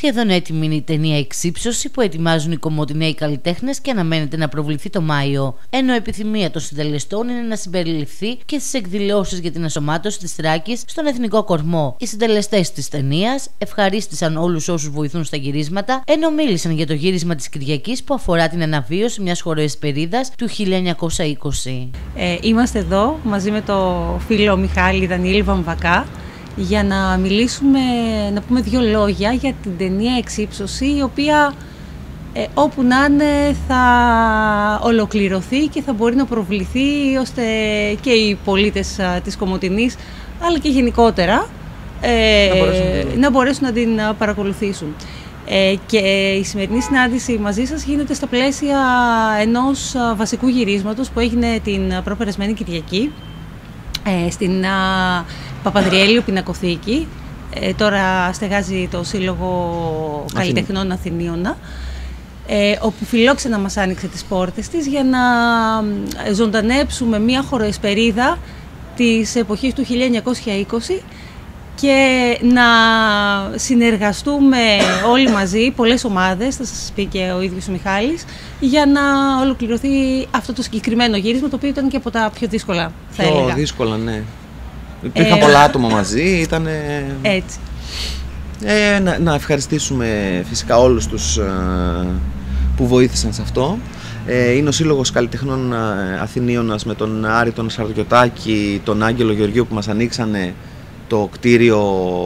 Σχεδόν έτοιμη είναι η ταινία Εξύψωση που ετοιμάζουν οι κομοτηναίοι καλλιτέχνες και αναμένεται να προβληθεί το Μάιο. Ενώ επιθυμία των συντελεστών είναι να συμπεριληφθεί και στις εκδηλώσεις για την ενσωμάτωση της Θράκης στον εθνικό κορμό. Οι συντελεστές της ταινίας ευχαρίστησαν όλους όσους βοηθούν στα γυρίσματα, ενώ μίλησαν για το γύρισμα της Κυριακής που αφορά την αναβίωση μιας χωροεσπερίδας του 1920. Είμαστε εδώ μαζί με το φίλο Μιχάλη Δανιήλ Βαμβακά για να μιλήσουμε, να πούμε δύο λόγια για την ταινία Εξύψωση, η οποία όπου να είναι θα ολοκληρωθεί και θα μπορεί να προβληθεί ώστε και οι πολίτες της Κομοτηνής αλλά και γενικότερα να μπορέσουν να την παρακολουθήσουν. Και η σημερινή συνάντηση μαζί σας γίνεται στα πλαίσια ενός βασικού γυρίσματος που έγινε την προπερασμένη Κυριακή στην Παπανδριέλιο Πινακοθήκη. Τώρα στεγάζει το Σύλλογο Καλλιτεχνών Αθηνίωνα, όπου φιλόξενα μας άνοιξε τις πόρτες της για να ζωντανέψουμε μια χωροεσπερίδα της εποχής του 1920 και να συνεργαστούμε όλοι μαζί, πολλές ομάδες, θα σας πει και ο ίδιος ο Μιχάλης, για να ολοκληρωθεί αυτό το συγκεκριμένο γύρισμα, το οποίο ήταν και από τα πιο δύσκολα, θα έλεγα. Πιο δύσκολα, ναι. Υπήρχαν πολλά άτομα μαζί, ήταν... Έτσι. Να ευχαριστήσουμε φυσικά όλους τους που βοήθησαν σε αυτό. Είναι ο Σύλλογος Καλλιτεχνών Αθηνίωνας με τον Άρη τον Σαρδιωτάκη, τον Άγγελο Γεωργίου που μας ανοίξανε το κτίριο,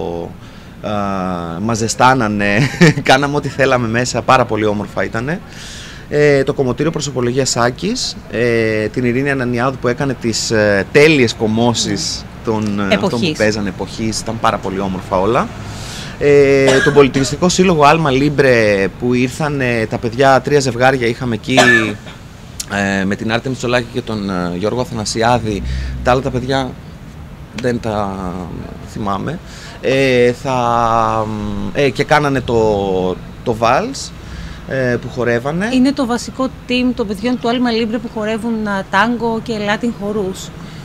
μας ζεστάνανε, κάναμε ό,τι θέλαμε μέσα, πάρα πολύ όμορφα ήτανε. Το Κομμωτήριο Προσωπολογίας Σάκης, την Ειρήνη Ανανιάδου που έκανε τις τέλειες κομμώσεις των αυτών που παίζανε εποχής, ήταν πάρα πολύ όμορφα όλα. Τον Πολιτιστικό Σύλλογο Άλμα Λίμπρε που ήρθαν τα παιδιά, 3 ζευγάρια είχαμε εκεί με την Άρτεμι Τσολάκη και τον Γιώργο Αθανασιάδη, τα άλλα τα παιδιά δεν τα θυμάμαι, και κάνανε το Βάλς που χορεύανε. Είναι το βασικό team των παιδιών του Άλμα Λίμπρε που χορεύουν τάγκο και Latin χορούς.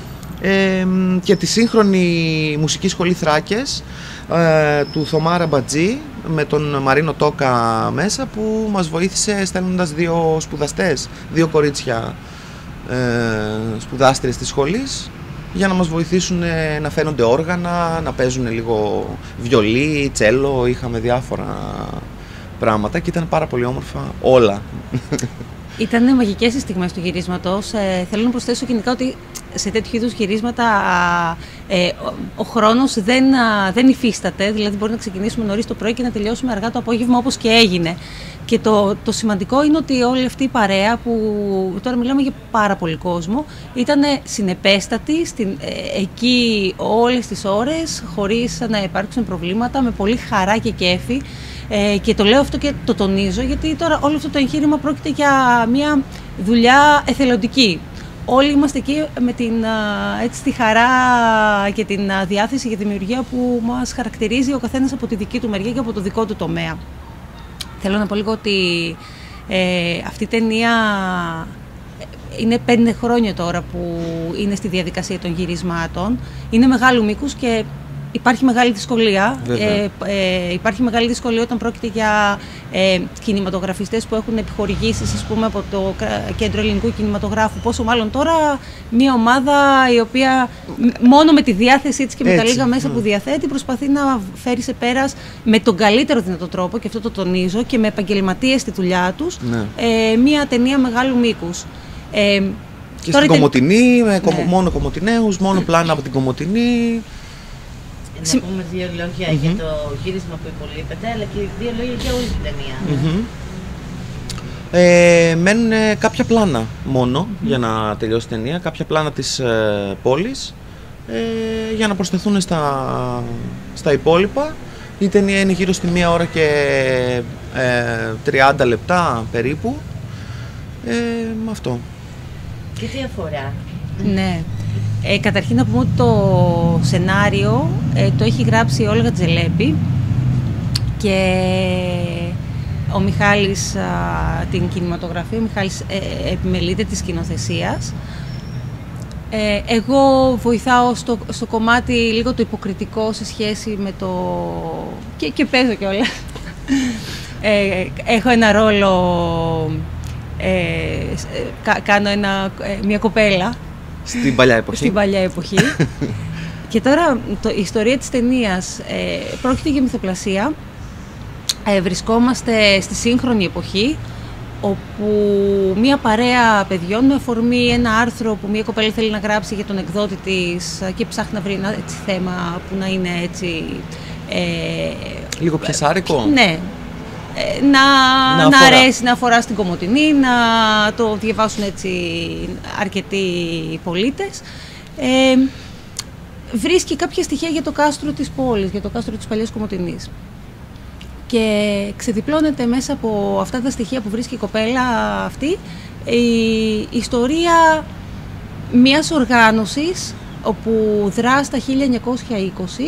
Και τη σύγχρονη μουσική σχολή Θράκες του Θωμά Ραμπατζή με τον Μαρίνο Τόκα μέσα, που μας βοήθησε στέλνοντας 2 σπουδαστές, 2 κορίτσια σπουδάστριες της σχολής, για να μας βοηθήσουν να φαίνονται όργανα, να παίζουν λίγο βιολί, τσέλο, είχαμε διάφορα πράγματα και ήταν πάρα πολύ όμορφα όλα. Ήταν μαγικές οι στιγμές του γυρίσματος. Θέλω να προσθέσω γενικά ότι σε τέτοιου είδους γυρίσματα ο χρόνος δεν υφίσταται, δηλαδή μπορεί να ξεκινήσουμε νωρίς το πρωί και να τελειώσουμε αργά το απόγευμα, όπως και έγινε. Και το σημαντικό είναι ότι όλη αυτή η παρέα, που τώρα μιλάμε για πάρα πολύ κόσμο, ήταν συνεπέστατη εκεί όλες τις ώρες, χωρίς να υπάρξουν προβλήματα, με πολύ χαρά και κέφι. Και το λέω αυτό και το τονίζω, γιατί τώρα όλο αυτό το εγχείρημα πρόκειται για μια δουλειά εθελοντική. Όλοι είμαστε εκεί με τη χαρά και την διάθεση για δημιουργία που μας χαρακτηρίζει ο καθένας από τη δική του μεριά και από το δικό του τομέα. Θέλω να πω λίγο ότι αυτή η ταινία είναι 5 χρόνια τώρα που είναι στη διαδικασία των γυρισμάτων. Είναι μεγάλου μήκους και υπάρχει μεγάλη δυσκολία. Υπάρχει μεγάλη δυσκολία όταν πρόκειται για κινηματογραφιστές που έχουν επιχορηγήσεις, ας πούμε, από το Κέντρο Ελληνικού Κινηματογράφου. Πόσο μάλλον τώρα μια ομάδα η οποία μόνο με τη διάθεσή της και με τα λίγα μέσα που διαθέτει προσπαθεί να φέρει σε πέρας με τον καλύτερο δυνατό τρόπο, και αυτό το τονίζω, και με επαγγελματίες στη δουλειά τους, μια ταινία μεγάλου μήκους. Και στην Κομοτηνή, μόνο Κομοτηναίους, μόνο πλάνα από την Κομοτηνή. Να πούμε 2 λόγια για το γύρισμα που υπολείπεται, αλλά και 2 λόγια για όλη την ταινία. Μένουν κάποια πλάνα μόνο για να τελειώσει η ταινία, κάποια πλάνα της πόλης, για να προσθεθούν στα υπόλοιπα. Η ταινία είναι γύρω στη 1 ώρα και 30 λεπτά περίπου. Αυτό. Και τι αφορά? Ναι. Καταρχήν να πούμε ότι το σενάριο το έχει γράψει η Όλγα Τζελέπη και ο Μιχάλης την κινηματογραφία, ο Μιχάλης επιμελείται της σκηνοθεσίας. Εγώ βοηθάω στο κομμάτι λίγο το υποκριτικό σε σχέση με το... και παίζω κιόλας. Έχω ένα ρόλο, κάνω μια κοπέλα. Στην παλιά εποχή. Στην παλιά εποχή. Και τώρα η ιστορία της ταινίας πρόκειται για μυθοπλασία. Βρισκόμαστε στη σύγχρονη εποχή, όπου μία παρέα παιδιών, με αφορμή ένα άρθρο που μία κοπέλα θέλει να γράψει για τον εκδότη της και ψάχνει να βρει ένα θέμα που να είναι έτσι... λίγο πιασάρικο. Ναι. Να αρέσει, να αφορά στην Κομοτηνή, να το διαβάσουν έτσι αρκετοί πολίτες. Βρίσκει κάποια στοιχεία για το κάστρο της πόλης, για το κάστρο της παλιάς Κομοτηνής. Και ξεδιπλώνεται μέσα από αυτά τα στοιχεία που βρίσκει η κοπέλα αυτή η ιστορία μιας οργάνωσης όπου δρά στα 1920.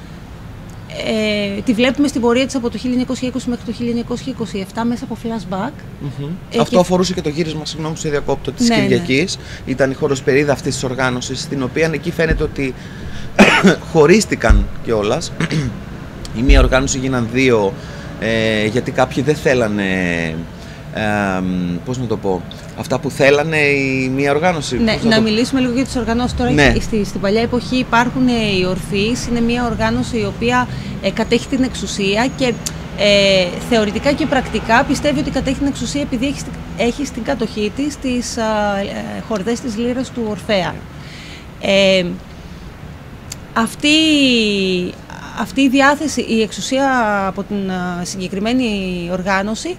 Τη βλέπουμε στην πορεία της από το 1920 μέχρι το 1927 μέσα από flashback. Αυτό αφορούσε και το γύρισμα, συγγνώμη που σε διακόπτω, της Κυριακής. Ήταν η χωροσπερίδα αυτής της οργάνωσης, στην οποία εκεί φαίνεται ότι χωρίστηκαν κιόλας. Η μία οργάνωση γίναν δύο, γιατί κάποιοι δεν θέλανε, πώς να το πω, αυτά που θέλανε η μία οργάνωση. Ναι, να μιλήσουμε λίγο για τις οργανώσεις τώρα. Ναι. Στην παλιά εποχή υπάρχουν οι Ορφείς, είναι μία οργάνωση η οποία κατέχει την εξουσία και θεωρητικά και πρακτικά πιστεύει ότι κατέχει την εξουσία επειδή έχει στην κατοχή της τις χορδές της λύρας του Ορφέα. Αυτή η διάθεση, η εξουσία από την συγκεκριμένη οργάνωση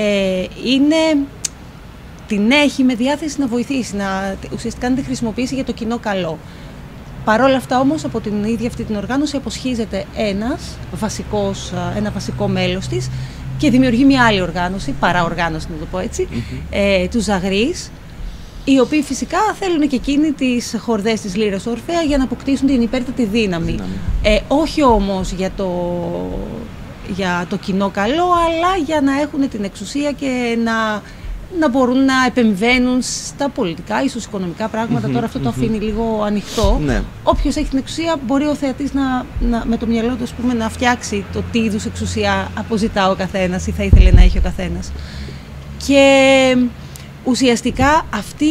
την έχει με διάθεση να βοηθήσει, ουσιαστικά να τη χρησιμοποιήσει για το κοινό καλό. Παρ' όλα αυτά όμως από την ίδια αυτή την οργάνωση αποσχίζεται ένα βασικό μέλος της και δημιουργεί μια άλλη οργάνωση, παραοργάνωση να το πω έτσι, τους Ζαγρείς, οι οποίοι φυσικά θέλουν και εκείνοι τις χορδές της λύρας του Ορφέα για να αποκτήσουν την υπέρτατη δύναμη. Όχι όμως για το κοινό καλό, αλλά για να έχουν την εξουσία και να μπορούν να επεμβαίνουν στα πολιτικά ή στους οικονομικά πράγματα. Τώρα αυτό το αφήνει λίγο ανοιχτό. Όποιος έχει την εξουσία μπορεί ο θεατής με το μυαλό του να φτιάξει το τι είδους εξουσία αποζητά ο καθένας ή θα ήθελε να έχει ο καθένας. Και ουσιαστικά αυτή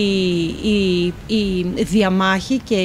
η διαμάχη και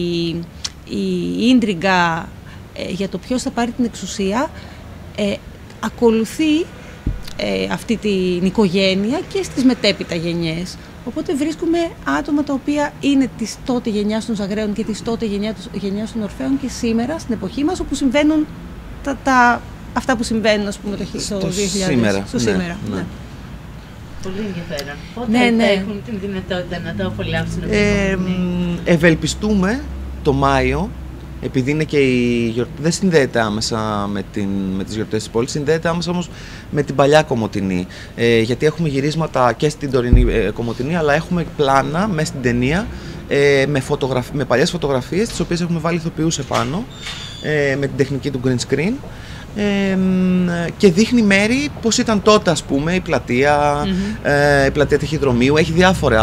η ίντριγκα για το ποιος θα πάρει την εξουσία ακολουθεί αυτή την οικογένεια και στις μετέπειτα γενιές. Οπότε βρίσκουμε άτομα τα οποία είναι της τότε γενιάς των Ζαγραίων και της τότε γενιάς των Ορφέων και σήμερα στην εποχή μας, όπου συμβαίνουν αυτά που συμβαίνουν, ας πούμε, το 2000 σήμερα. Ναι. Πολύ ενδιαφέρον. Πότε θα έχουν την δυνατότητα να το απολαύσουν? Ευελπιστούμε το Μάιο, επειδή είναι και η γιορτή, δεν συνδέεται άμεσα με τις γιορτές της πόλης, συνδέεται άμεσα όμως με την παλιά Κομοτηνή. Γιατί έχουμε γυρίσματα και στην τωρινή Κομοτηνή, αλλά έχουμε πλάνα μέσα στην ταινία με παλιές φωτογραφίες, τις οποίες έχουμε βάλει ηθοποιούς επάνω, με την τεχνική του green screen. Και δείχνει μέρη πως ήταν τότε, ας πούμε, η πλατεία ταχυδρομείου, έχει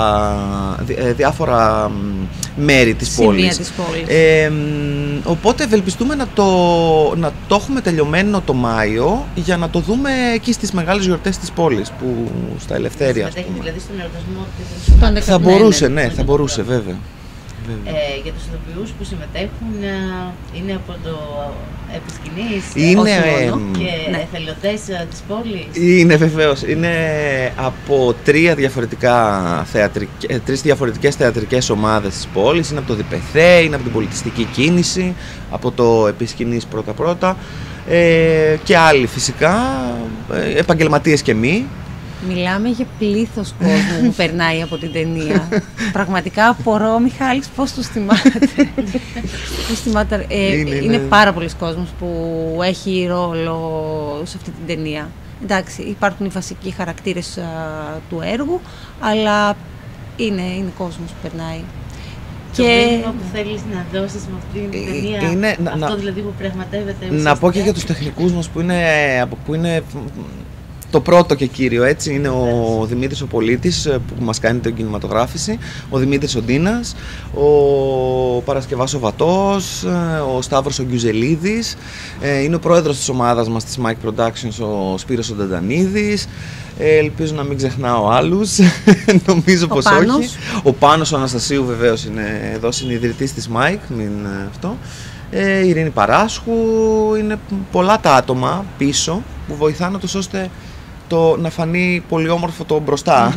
διάφορα μέρη της πόλης. Οπότε ευελπιστούμε να το έχουμε τελειωμένο το Μάιο για να το δούμε εκεί στις μεγάλες γιορτές της πόλης, που στα Ελευθέρια, ας πούμε. Δηλαδή στον εορτασμό της θα μπορούσε, θα μπορούσε βέβαια. Για τους ηθοποιούς που συμμετέχουν, είναι από το επισκηνής και εθελοντές της πόλης? Είναι βεβαίως, είναι από τρεις διαφορετικές θεατρικές ομάδες της πόλης. Είναι από το ΔΠΘ, είναι από την πολιτιστική κίνηση, από το επισκηνής πρώτα-πρώτα, και άλλοι φυσικά, επαγγελματίες και μη. Μιλάμε για πλήθος κόσμου που περνάει από την ταινία. Πραγματικά απορώ, Μιχάλης, πώς τους θυμάται. Είναι πάρα πολλοί κόσμος που έχει ρόλο σε αυτή την ταινία. Εντάξει, υπάρχουν οι βασικοί χαρακτήρες του έργου, αλλά είναι κόσμος που περνάει. Το μήνυμα που θέλεις να δώσεις με αυτή την ταινία, αυτό δηλαδή που πραγματεύεται? Να πω και για τους τεχνικούς μας που είναι Το πρώτο και κύριο έτσι είναι ο Δημήτρης ο Πολίτης που μας κάνει την κινηματογράφηση, ο Δημήτρης ο Ντίνας, ο Παρασκευάς ο Βατός, ο Σταύρος ο Γκιουζελίδης, είναι ο πρόεδρος της ομάδας μας της Mike Productions ο Σπύρος ο Νταντανίδης, ελπίζω να μην ξεχνάω άλλους, νομίζω πως όχι. Ο Πάνος ο Αναστασίου βεβαίως είναι εδώ, συνειδητής της Mike, μην αυτό. Η Ειρήνη Παράσχου, είναι πολλά τα άτομα πίσω που βοηθάνε τους ώστε να φανεί πολύ όμορφο το μπροστά.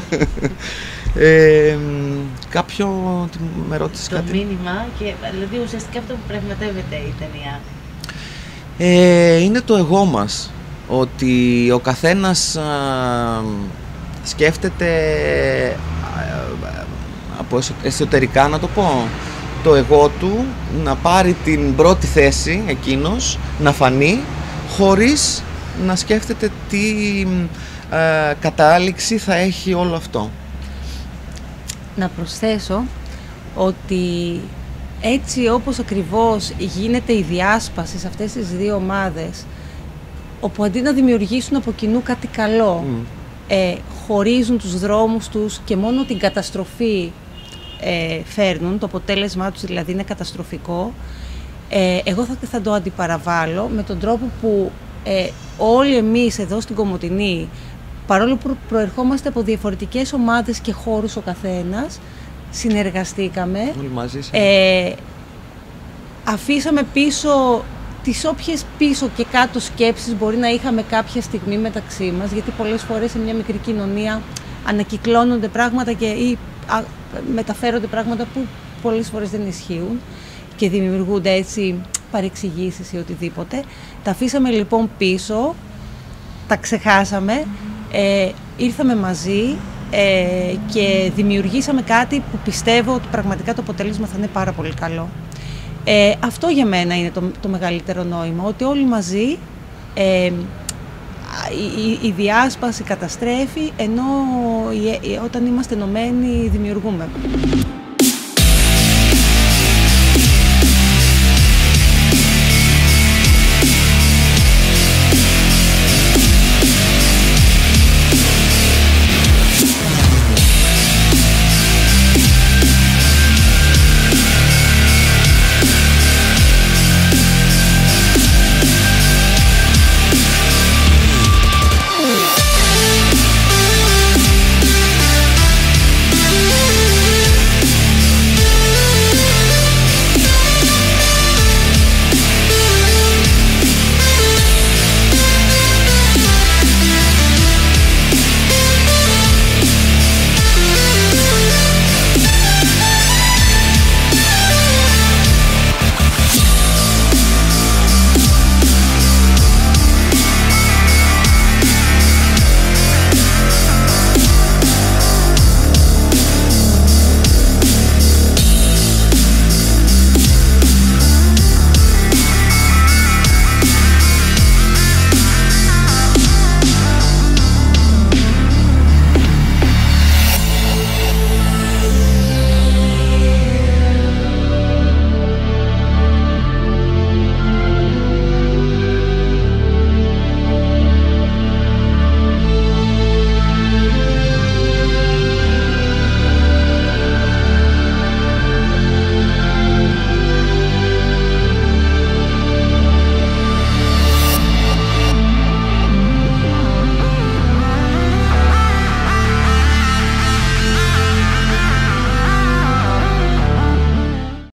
Κάποιο με ρώτησε κάτι. Το μήνυμα, και δηλαδή ουσιαστικά αυτό που πραγματεύεται η ταινία. Είναι το εγώ μας, ότι ο καθένας σκέφτεται από εσωτερικά, να το πω, το εγώ του να πάρει την πρώτη θέση εκείνος, να φανεί, χωρίς να σκέφτεται τι κατάληξη θα έχει όλο αυτό. Να προσθέσω ότι έτσι όπως ακριβώς γίνεται η διάσπαση σε αυτές τις δύο ομάδες, όπου αντί να δημιουργήσουν από κοινού κάτι καλό, χωρίζουν τους δρόμους τους και μόνο την καταστροφή φέρνουν, το αποτέλεσμά τους δηλαδή είναι καταστροφικό, εγώ θα το αντιπαραβάλλω με τον τρόπο που όλοι εμείς εδώ στην Κομοτηνή, παρόλο που προερχόμαστε από διαφορετικές ομάδες και χώρους ο καθένας, συνεργαστήκαμε, όλοι μαζί, αφήσαμε πίσω τις όποιες πίσω και κάτω σκέψεις μπορεί να είχαμε κάποια στιγμή μεταξύ μας, γιατί πολλές φορές σε μια μικρή κοινωνία ανακυκλώνονται πράγματα ή μεταφέρονται πράγματα που πολλές φορές δεν ισχύουν και δημιουργούνται έτσι παρεξηγήσεις ή οτιδήποτε. Τα αφήσαμε λοιπόν πίσω, τα ξεχάσαμε, ήρθαμε μαζί και δημιουργήσαμε κάτι που πιστεύω ότι πραγματικά το αποτέλεσμα θα είναι πάρα πολύ καλό. Αυτό για μένα είναι το μεγαλύτερο νόημα, ότι όλοι μαζί η διάσπαση καταστρέφει, ενώ όταν είμαστε ενωμένοι δημιουργούμε.